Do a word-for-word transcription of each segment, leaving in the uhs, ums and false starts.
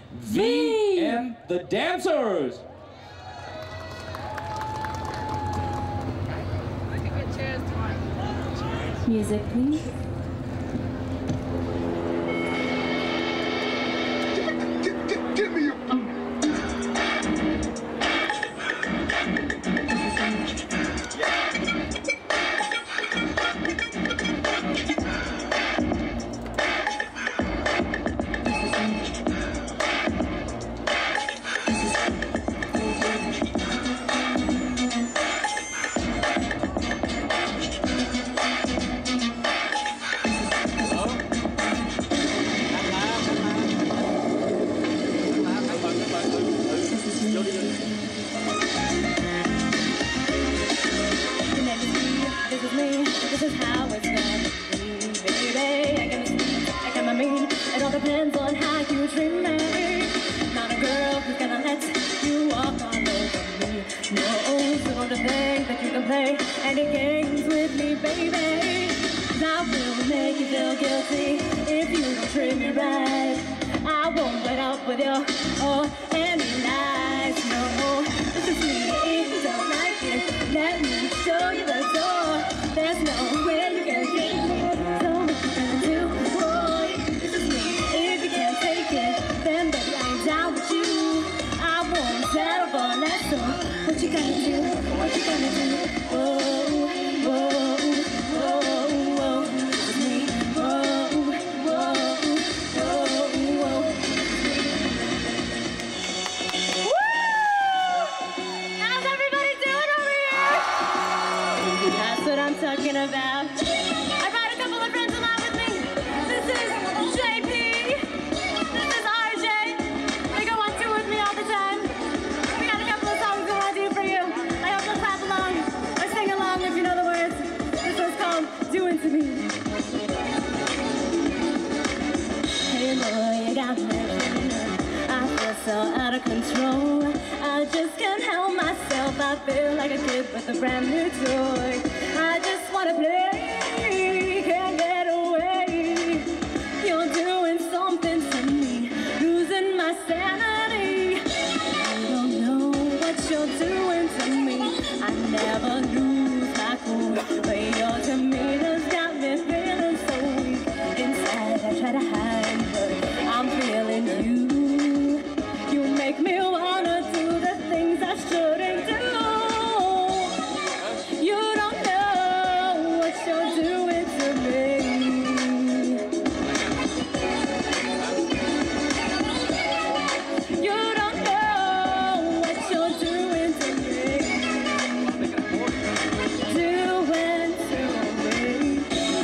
V and the Dancers. Music, please. Give me a... This is me, this is how it's gonna be, baby. I got my speed, I got my mean. It all depends on how you treat me. Not a girl who's gonna let you walk all over me. No, you want to think that you can play any games with me, baby. 'Cause I will make you feel guilty if you don't treat me right. I won't put up with your or any lies. No, this is me. If you don't like it, let me show you the door. There's no way you can get me. So what you gonna do, boy? This is me. If you can't take it, then baby I ain't down with you. I won't settle for less. So what you gonna do? What you gonna do? Whoa, whoa, whoa, whoa. This is me. Whoa, whoa, whoa, whoa. How's everybody doing over here? That's what I'm talking about. I brought a couple of friends along with me. This is J P. This is R J. They go on tour with me all the time. We got a couple of songs we want to do for you. I hope you'll clap along or sing along if you know the words. This one's called Doing to Me. Hey boy, you got me. I feel so out of control. I just can't help myself. I feel like a kid with a brand new toy. I just wanna play, can't get away. You're doing something to me, losing my sanity. You don't know what you're doing to me. I never lose my cool, but your demeanor's got me feeling so weak. Inside I try to hide, but I'm feeling you. You make me wanna do the things I shouldn't do. You don't know what you're doing to me. You don't know what you're doing to me. Doing to me.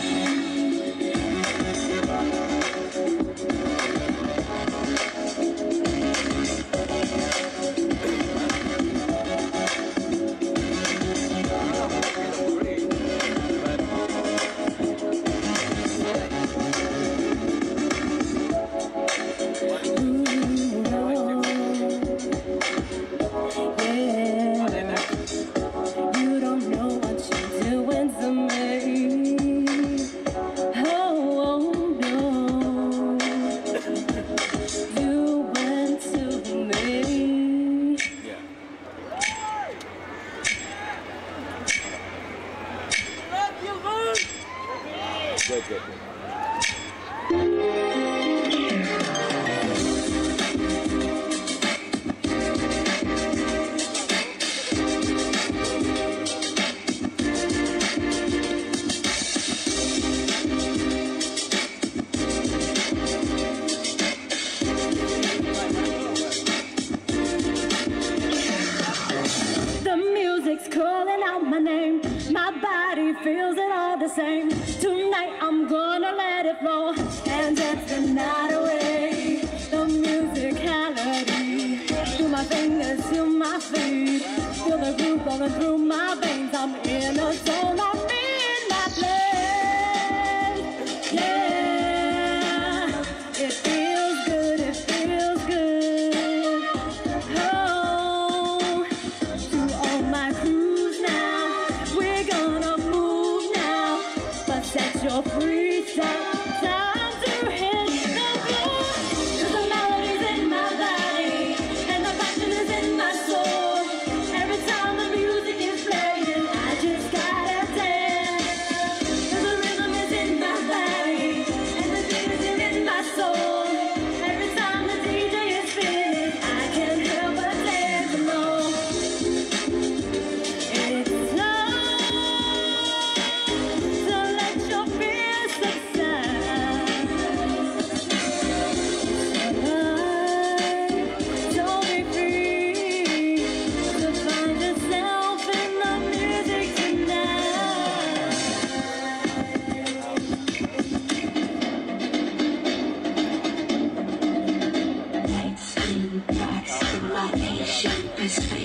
You don't know what you're doing to me. Oh, no. You went to me. Good, good, good. The music's calling out my name. My body feels it all the same. Tonight I'm gonna let it flow and dance the night away. The musicality through my fingers, to my feet. Feel the groove going through my veins. I'm in a zone. I'm in my place. Yeah, it feels good. It feels good. Oh, to all my crews now, we're gonna move now. But set your free time, time to hit the floor. 'Cause the melody's in my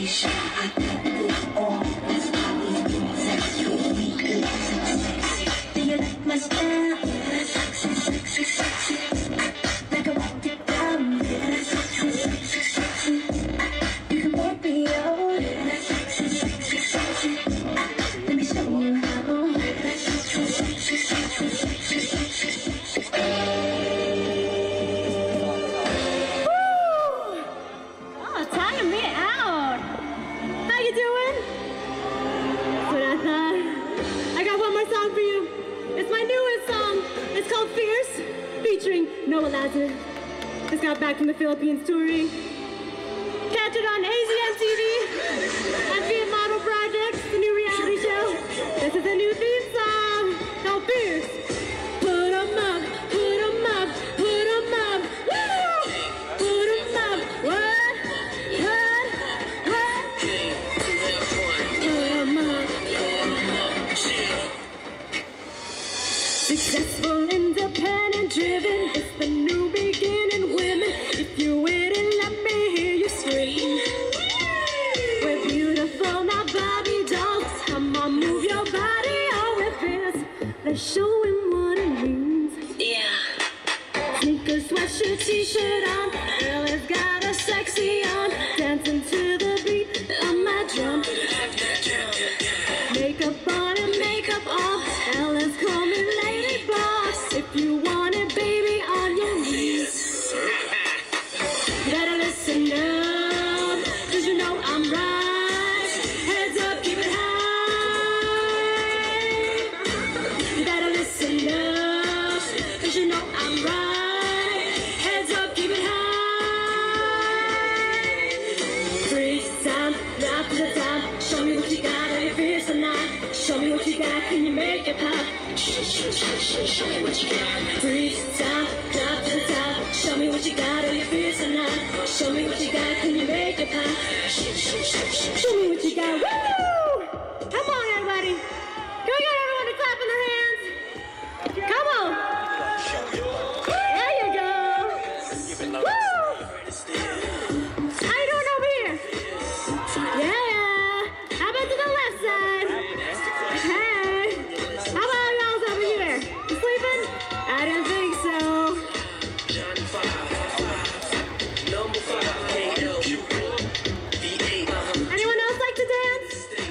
Noah Lazarus just got back from the Philippines touring. Catch it on A Z M T V and Viet Model Projects, the new reality show. This is a new theme song called Fierce. Put 'em up, put 'em up, put 'em up, woo! Put 'em up, what? What? What? Put 'em up. Successful, independent, driven. It's the new beginning, women. If you with it, let me hear you scream. We're beautiful, not Barbie dolls. Come on, move your body, all with this. Let's show him what it means. Yeah. Sneakers, sweatshirt, t-shirt on. Girl has got a sexy on. Dancing to the beat of my drum. Makeup on and makeup off. Ella's call me Lady Boss. If you want it, baby, on your knees. You better listen up, cause you know I'm right. Heads up, keep it high. You better listen up, cause you know I'm right. Heads up, keep it high. Freeze time, drop to the top. Show me what you got, are you fierce or not? Show me what you got, can you make it pop? Show me what you got. Freeze time, drop to the top. Show me what you got, are you fierce or not? Show me what you got, can you make it pop? Show me what you got. Woo! Come on, everybody. Can we get everyone to clap in their hands? Come on. There you go. Woo! How you doing over here? Yeah. How about to the left side? Hey. How about y'all's over here? You sleeping? I didn't think so. Anyone else like to dance?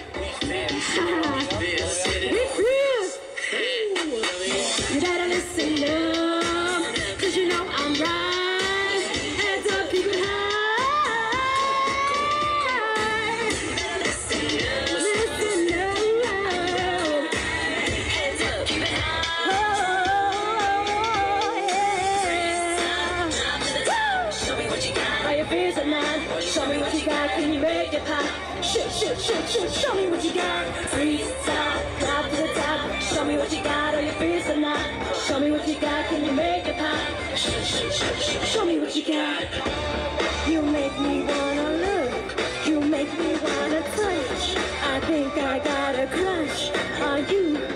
We fierce. You better listen up, cause you know I'm right. Heads up, keep it high. Listen up. Heads up, keep it high. Oh, yeah. Show me what you got. Are you fierce or not? Show me what you got. Can you make it pop? Shoot, shoot, shoot, shoot. Show me what you got. Freeze, stop, drop to the top. Show me what you got. Are you fierce or not? Show me what you got. Can you make it pop? Shoot, shoot, shoot, shoot. Show me what you got. You make me wanna look. You make me wanna touch. I think I got a crush on you.